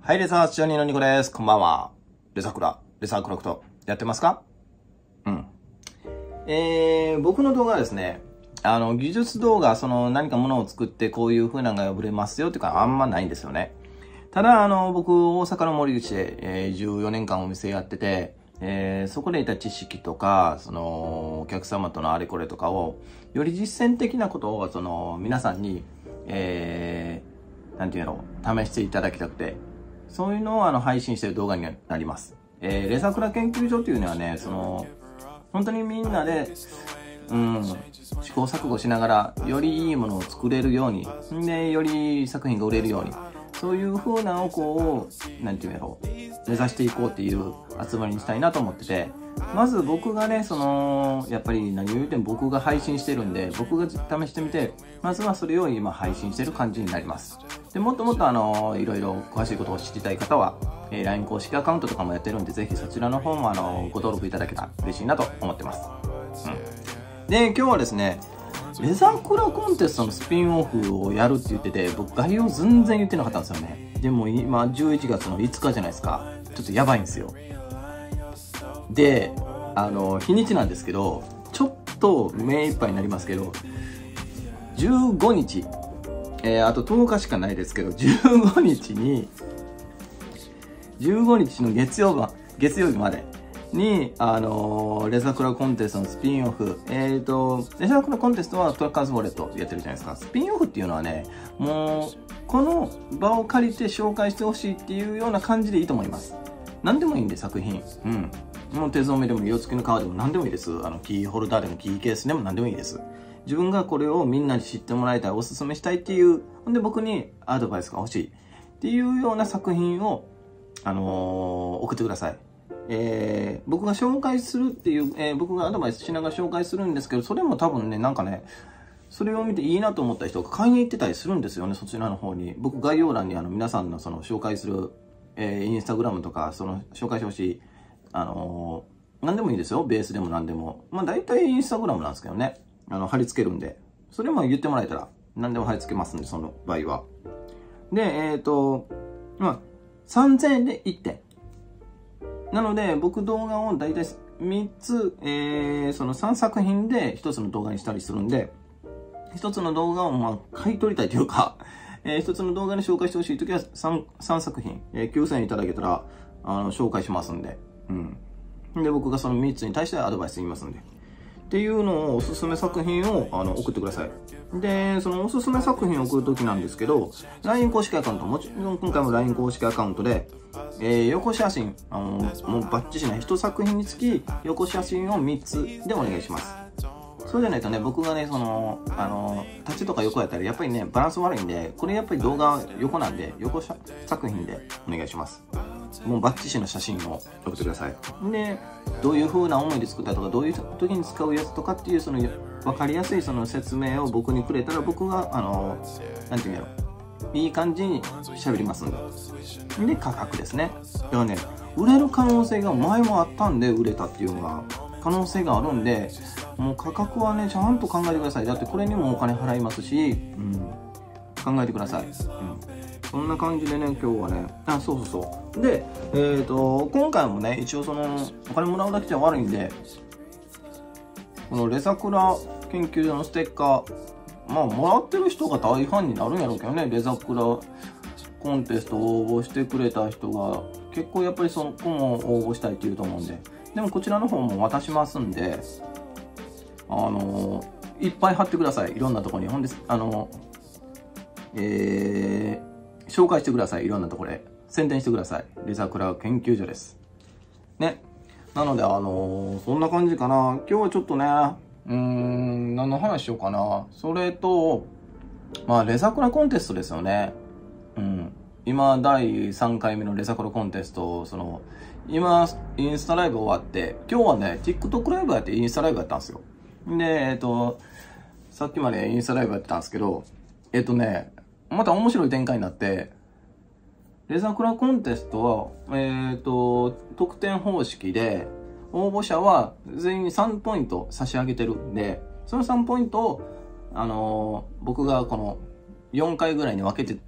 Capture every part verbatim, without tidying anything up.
はい、レザーチャーニーのニコです。こんばんは。レザクラ、レザークラフト、やってますか？うん。えー、僕の動画はですね、あの、技術動画、その何かものを作ってこういう風なのが売れますよっていうかあんまないんですよね。ただ、あの、僕、大阪の森口で、えー、じゅうよねんかんお店やってて、えー、そこで得た知識とか、その、お客様とのあれこれとかを、より実践的なことを、その、皆さんに、えー、なんていうの、試していただきたくて、そういうのをあの配信している動画になります。えー、レザクラ研究所っていうのはね、その、本当にみんなで、うん、試行錯誤しながら、よりいいものを作れるように、で、より作品が売れるように、そういう風なのをこう、なんていうやろう、目指していこうっていう集まりにしたいなと思ってて、まず僕がね、その、やっぱり何を言うても僕が配信してるんで、僕が試してみて、まずはそれを今配信してる感じになります。で、もっともっとあの、いろいろ詳しいことを知りたい方は、えー、ライン 公式アカウントとかもやってるんで、ぜひそちらの方もあの、ご登録いただけたら嬉しいなと思ってます。うん。で、今日はですね、レザクラコンテストのスピンオフをやるって言ってて、僕概要全然言ってなかったんですよね。でも今じゅういちがつのいつかじゃないですか。ちょっとやばいんですよ。で、あの、日にちなんですけど、ちょっと目いっぱいになりますけど、じゅうごにち、えー、あととおかしかないですけど、じゅうごにちに、じゅうごにちの月曜日、月曜日までに、あのー、レザクラコンテストのスピンオフ、えっと、レザクラコンテストはトラッカーズウォレットやってるじゃないですか。スピンオフっていうのはね、もう、この場を借りて紹介してほしいっていうような感じでいいと思います。何でもいいんで、作品。うん。もう手染めでも色付きの革でも何でもいいです。あの、キーホルダーでもキーケースでも何でもいいです。自分がこれをみんなに知ってもらいたい、おすすめしたいっていう、ほんで僕にアドバイスが欲しいっていうような作品を、あのー、送ってください。えー、僕が紹介するっていう、えー、僕がアドバイスしながら紹介するんですけど、それも多分ね、なんかね、それを見ていいなと思った人が買いに行ってたりするんですよね、そちらの方に。僕概要欄にあの皆さんのその紹介する、えー、インスタグラムとか、その紹介してほしい、あのー、何でもいいですよ。ベースでも何でも。まあ大体インスタグラムなんですけどね。あの、貼り付けるんで。それも言ってもらえたら何でも貼り付けますんで、その場合は。で、えっと、まあ、さんぜんえんでいってん。なので、僕動画を大体みっつ、えー、そのさんさく品でひとつの動画にしたりするんで、ひとつの動画をまあ買い取りたいというか、えー、ひとつの動画に紹介してほしいときは 3, さんさく品、えー、きゅうせんえんいただけたら、あの、紹介しますんで。うん。で、僕がそのみっつに対してアドバイス言いますんで。っていうのをおすすめ作品をあの送ってください。で、そのおすすめ作品を送るときなんですけど、ライン 公式アカウント、もちろん今回も ライン 公式アカウントで、えー、横写真、あの、もうバッチしない一作品につき横写真をみっつでお願いします。そうじゃないとね、僕がね、その、あの、立ちとか横やったらやっぱりね、バランス悪いんで、これやっぱり動画横なんで、横作品でお願いします。もうバッチシの写真を送ってください。で、どういう風な思いで作ったとか、どういう時に使うやつとかっていう、その、わかりやすいその説明を僕にくれたら、僕が、あの、なんていうんやろ、いい感じに喋りますんで。で、価格ですね。だからね、売れる可能性が前もあったんで、売れたっていうのが、可能性があるんで、もう価格はね、ちゃんと考えてください。だってこれにもお金払いますし、うん、考えてください。うん、そんな感じでね、今日はね、あ、そうそうそう。で、えっと、今回もね、一応その、お金もらうだけじゃ悪いんで、このレザクラ研究所のステッカー、まあ、もらってる人が大半になるんやろうけどね、レザクラコンテスト応募してくれた人が、結構やっぱりそこも応募したいって言うと思うんで、でもこちらの方も渡しますんで、あのー、いっぱい貼ってください。いろんなところに。ほんで、あのー、えー、紹介してください。いろんなところで。宣伝してください。レザクラ研究所です。ね。なので、あのー、そんな感じかな。今日はちょっとね、うーん、何の話しようかな。それと、まあ、レザクラコンテストですよね。うん。今、だいさんかいめのレザクラコンテスト、その、今、インスタライブ終わって、今日はね、TikTok ライブやってインスタライブやったんですよ。で、えっと、さっきまでインスタライブやってたんですけど、えっとね、また面白い展開になって、レザクラコンテストは、えっと、得点方式で、応募者は全員にさんポイント差し上げてるんで、そのさんポイントを、あのー、僕がこのよんかいぐらいに分けて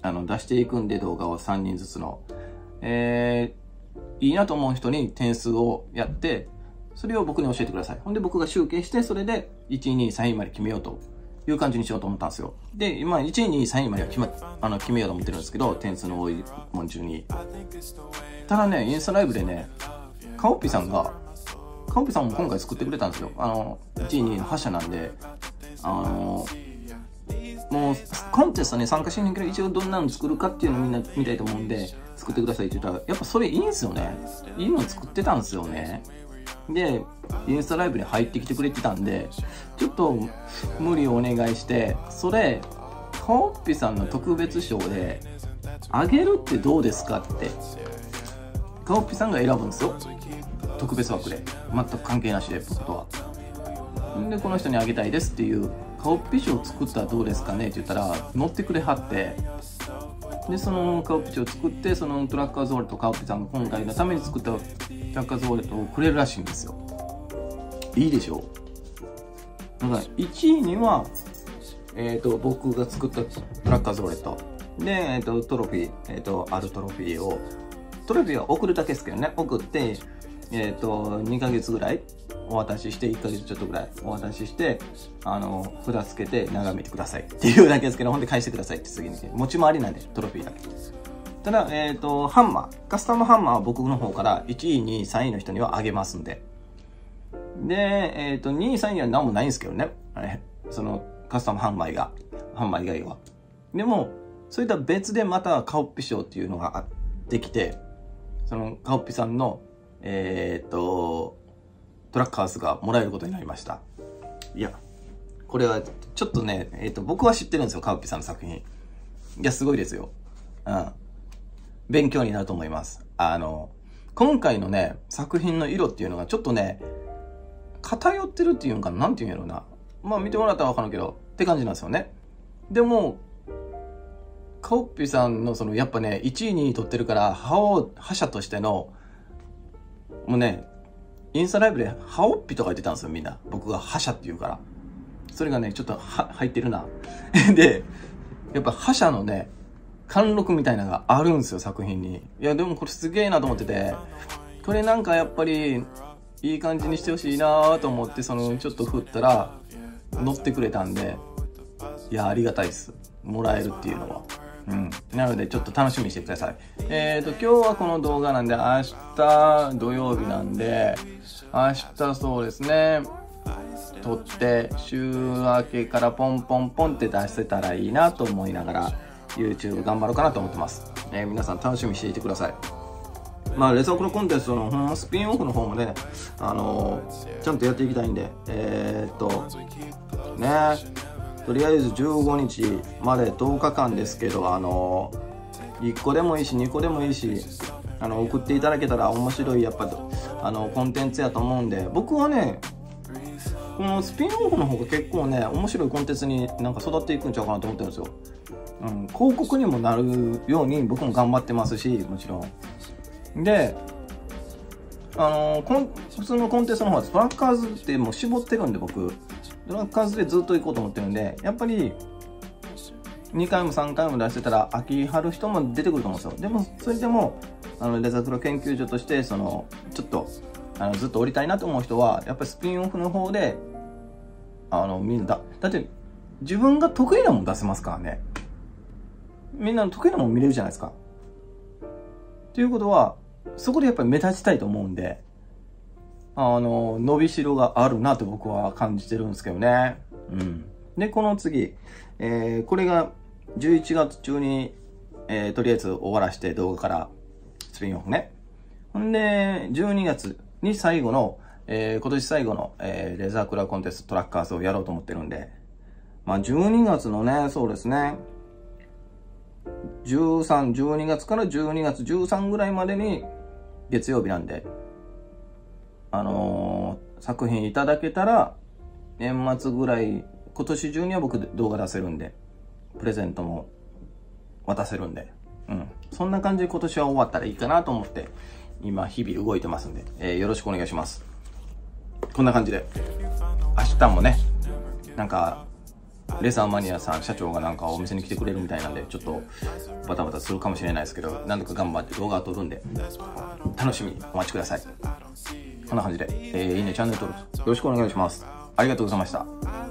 あの、出していくんで、動画をさんにんずつの。えー、いいなと思う人に点数をやって、それを僕に教えてください。ほんで僕が集計して、それでいちい、にい、さんいまで決めようという感じにしようと思ったんですよ。で、今、いちい、にい、さんいまでは決ま、あの、決めようと思ってるんですけど、点数の多いもん中に。ただね、インスタライブでね、カオッピさんが、カオッピさんも今回作ってくれたんですよ。あの、いちい、にいの覇者なんで、あの、もう、コンテストに参加しにんけど、一応どんなの作るかっていうのをみんな見たいと思うんで、作ってくださいって言ったら、やっぱそれいいんですよね。いいの作ってたんですよね。で、インスタライブに入ってきてくれてたんで、ちょっと無理をお願いして、それ、カオッピさんの特別賞で、あげるってどうですかって、カオッピさんが選ぶんですよ。特別枠で。全く関係なしで、僕とは。で、この人にあげたいですっていう、カオッピ賞を作ったらどうですかねって言ったら、乗ってくれはって、で、そのカオッピ賞を作って、そのトラッカーズウォレット、カオッピさんが今回のために作ったトラッカーズウォレットをくれるらしいんですよ。いいでしょう。だからいちいには、えっと、僕が作ったトラッカーズウォレット。で、えっと、トロフィー、えっと、あるトロフィーを、トロフィーは送るだけですけどね、送って、えっと、にかげつぐらいお渡しして、いっかげつちょっとぐらいお渡しして、あの、札つけて眺めてくださいっていうだけですけど、ほんで返してくださいって次に、持ち回りなんで、トロフィーだけ。ただ、えっと、ハンマー、カスタムハンマーは僕の方からいちい、にい、さんいの人にはあげますんで。で、えっと、にい、さんいには何もないんですけどね。その、カスタムハンマーが、ハンマー以外は。でも、そういった別でまたカオッピ賞っていうのができて、そのカオッピさんの、えっと、トラッカーズがもらえることになりました。いや、これはちょっとね、えっと、僕は知ってるんですよ、カオッピさんの作品。いや、すごいですよ。うん。勉強になると思います。あの、今回のね、作品の色っていうのがちょっとね、偏ってるっていうのかな、なんていうんやろうな。まあ見てもらったらわかるけど、って感じなんですよね。でも、カオッピさんのその、やっぱね、いちいにい取ってるから、覇王、覇者としての、もうね、インスタライブでハオッピとか言ってたんですよ、みんな。僕が覇者って言うから。それがね、ちょっとは入ってるな。で、やっぱ覇者のね、貫禄みたいなのがあるんですよ、作品に。いや、でもこれすげえなと思ってて、これなんかやっぱり、いい感じにしてほしいなと思って、その、ちょっと振ったら、乗ってくれたんで、いや、ありがたいです。もらえるっていうのは。うん。なので、ちょっと楽しみにしてください。えーと、今日はこの動画なんで、明日土曜日なんで、明日そうですね、撮って、週明けからポンポンポンって出せたらいいなと思いながら、YouTube 頑張ろうかなと思ってます。えー、皆さん楽しみにしていてください。まあ、レソクロコンテストのほんまスピンオフの方もね、あのー、ちゃんとやっていきたいんで、えー、っと、ね、とりあえずじゅうごにちまでとおかかんですけど、あのー、いっこでもいいし、にこでもいいし、あの、送っていただけたら面白い、やっぱ、あの、コンテンツやと思うんで、僕はね、このスピンオフの方が結構ね、面白いコンテンツになんか育っていくんちゃうかなと思ってるんですよ。うん、広告にもなるように僕も頑張ってますし、もちろん。で、あのー、普通のコンテンツの方はトラッカーズってもう絞ってるんで僕、トラッカーズでずっと行こうと思ってるんで、やっぱりにかいもさんかいも出してたら飽きはる人も出てくると思うんですよ。でも、それでも、あの、レザクロ研究所として、その、ちょっと、あの、ずっと降りたいなと思う人は、やっぱりスピンオフの方で、あの、みんなだ、だって、自分が得意なもん出せますからね。みんなの得意なもん見れるじゃないですか。ということは、そこでやっぱり目立ちたいと思うんで、あの、伸びしろがあるなと僕は感じてるんですけどね。うん。で、この次、えー、これがじゅういちがつ中に、えー、とりあえず終わらして動画からスピンオフね。ほんで、じゅうにがつに最後の、えー、今年最後の、えー、レザークラコンテストトラッカーズをやろうと思ってるんで、まあじゅうにがつのね、そうですね、じゅうさん、じゅうにがつからじゅうにがつじゅうさんぐらいまでに月曜日なんで、あのー、作品いただけたら、年末ぐらい、今年中には僕動画出せるんで、プレゼントも渡せるんで、うん。そんな感じで今年は終わったらいいかなと思って、今日々動いてますんで、えー、よろしくお願いします。こんな感じで、明日もね、なんか、 レーサーマニアさん、社長がなんかお店に来てくれるみたいなんで、ちょっとバタバタするかもしれないですけど、なんとか頑張って動画を撮るんで、楽しみにお待ちください。こんな感じで、えー、いいね、チャンネル登録よろしくお願いします。ありがとうございました。